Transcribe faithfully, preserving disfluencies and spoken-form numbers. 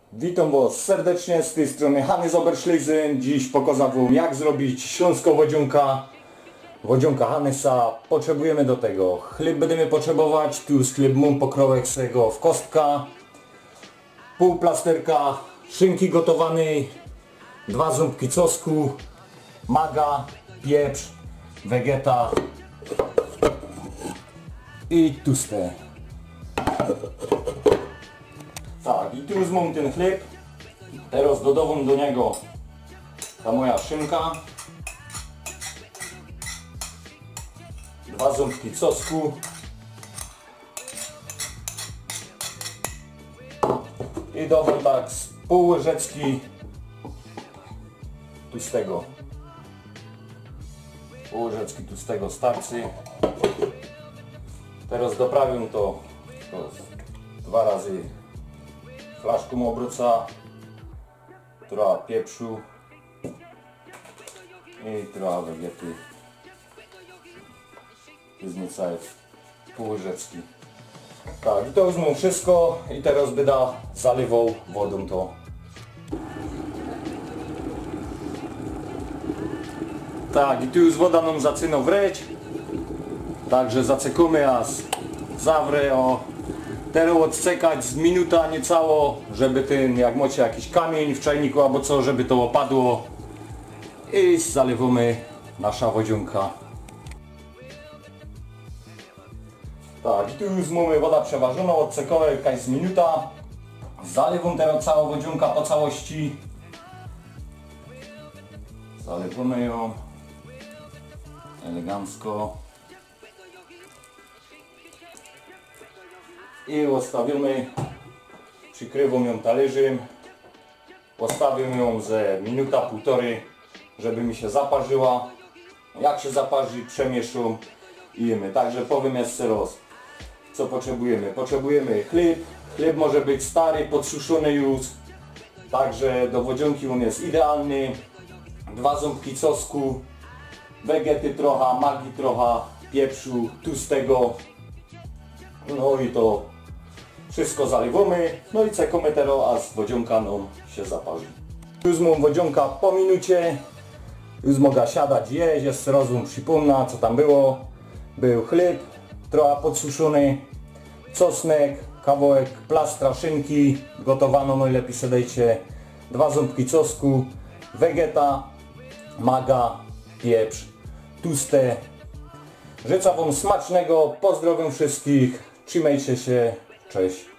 Witam Was serdecznie, z tej strony Hannes Oberschlesen. Dziś pokażę Wam, jak zrobić śląską wodzionka. Wodzionka Hannesa. Potrzebujemy do tego chleb, będziemy potrzebować. Tu jest chleb mam pokrołek z tego w kostka. Pół plasterka szynki gotowanej. Dwa ząbki cosku. Maga, pieprz, wegeta i tłuste. Tak, i tu już mam ten chleb. Teraz dodawam do niego ta moja szynka. Dwa ząbki cosku. I dodam tak z pół łyżeczki tłustego. Pół łyżeczki tłustego starczy. Teraz doprawię to, to dwa razy flaszką obróca, trochę pieprzu i trochę wegety. Zniecaj pół łyżeczki. Tak, i to już mam wszystko i teraz będę zalewał wodą to. Tak, i tu już woda nam zaczyna wreć. Także zaczekamy aż zawrę o. Teraz odczekać z minuta niecało, żeby ten, jak macie jakiś kamień w czajniku albo co, żeby to opadło. I zalewamy nasza wodzionka. Tak, i tu już mamy woda przeważona, odczekamy jakaś z minuta. Zalewam teraz całą wodzionka po całości. Zalewamy ją elegancko. I ustawimy, przykrywam ją talerzem, postawię ją ze minuta, półtorej, żeby mi się zaparzyła. Jak się zaparzy, przemieszam i jemy. Także powiem jeszcze raz, co potrzebujemy. Potrzebujemy chleb, chleb może być stary, podsuszony już, także do wodzionki on jest idealny. Dwa ząbki cosku, wegety trochę, magi trochę, pieprzu tłustego. No i to wszystko zalewamy, no i czekamy teraz, aż wodzionka nam się zaparzy. Już mam wodzionka po minucie, już mogę siadać jeść, jeszcze raz wam przypomnę, co tam było. Był chleb, trochę podsuszony, czosnek, kawałek plastra szynki, gotowano, najlepiej sedejcie, dwa ząbki cosku, wegeta, maga, pieprz, tłuste. Życzę Wam smacznego, pozdrawiam wszystkich, trzymajcie się, cześć.